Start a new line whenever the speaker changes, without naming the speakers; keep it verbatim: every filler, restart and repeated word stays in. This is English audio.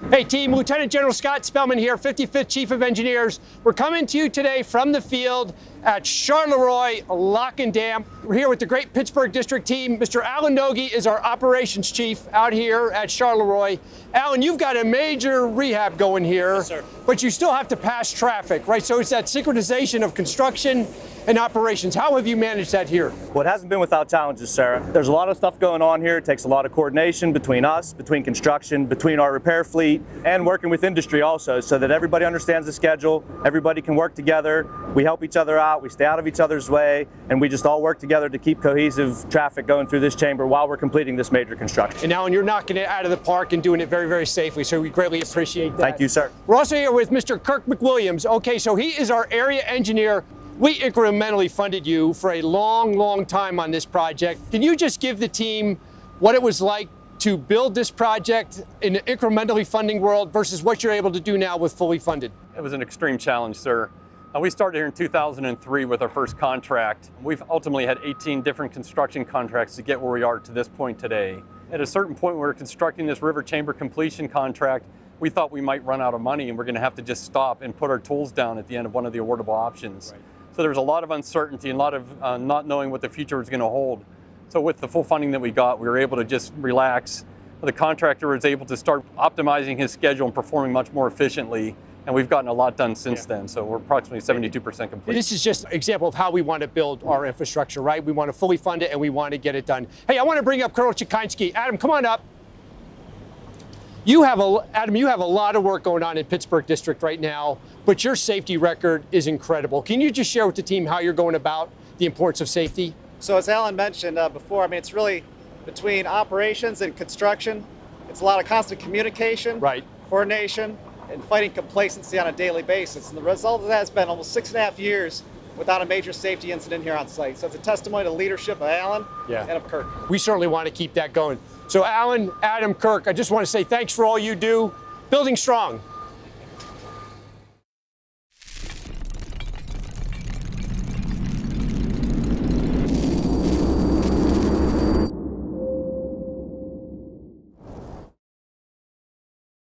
Hey team, Lieutenant General Scott Spellmon here, fifty-fifth Chief of Engineers. We're coming to you today from the field at Charleroi, Lock and Dam. We're here with the great Pittsburgh District team. Mister Alan Nogy is our Operations Chief out here at Charleroi. Alan, you've got a major rehab going here,
Yes, sir.
But you still have to pass traffic, right? So it's that synchronization of construction and operations. How have you managed that here?
Well, it hasn't been without challenges, Sarah. There's a lot of stuff going on here. It takes a lot of coordination between us, between construction, between our repair fleet, and working with industry also, so that everybody understands the schedule, everybody can work together, we help each other out, we stay out of each other's way, and we just all work together to keep cohesive traffic going through this chamber while we're completing this major construction.
And Alan, you're knocking it out of the park and doing it very, very safely, so we greatly appreciate that.
Thank you, sir.
We're also here with Mister Kirk McWilliams. Okay, so he is our area engineer. We incrementally funded you for a long, long time on this project. Can you just give the team what it was like to build this project in an incrementally funding world versus what you're able to do now with fully funded?
It was an extreme challenge, sir. Uh, we started here in two thousand three with our first contract. We've ultimately had eighteen different construction contracts to get where we are to this point today. At a certain point, we were constructing this river chamber completion contract. We thought we might run out of money and we're going to have to just stop and put our tools down at the end of one of the awardable options. Right. So there was a lot of uncertainty and a lot of uh, not knowing what the future was going to hold. So with the full funding that we got, we were able to just relax. The contractor was able to start optimizing his schedule and performing much more efficiently. And we've gotten a lot done since yeah. then. So we're approximately seventy-two percent complete.
This is just an example of how we want to build our infrastructure, right? We want to fully fund it and we want to get it done. Hey, I want to bring up Colonel Czekanski. Adam, come on up. You have a, Adam, you have a lot of work going on in Pittsburgh District right now, but your safety record is incredible. Can you just share with the team how you're going about the importance of safety?
So as Alan mentioned uh, before, I mean, it's really between operations and construction. It's a lot of constant communication,
right.
coordination, and fighting complacency on a daily basis. And the result of that has been almost six and a half years without a major safety incident here on site. So it's a testimony to the leadership of Alan
yeah.
and of Kirk.
We certainly want to keep that going. So Alan, Adam, Kirk, I just want to say thanks for all you do. Building strong.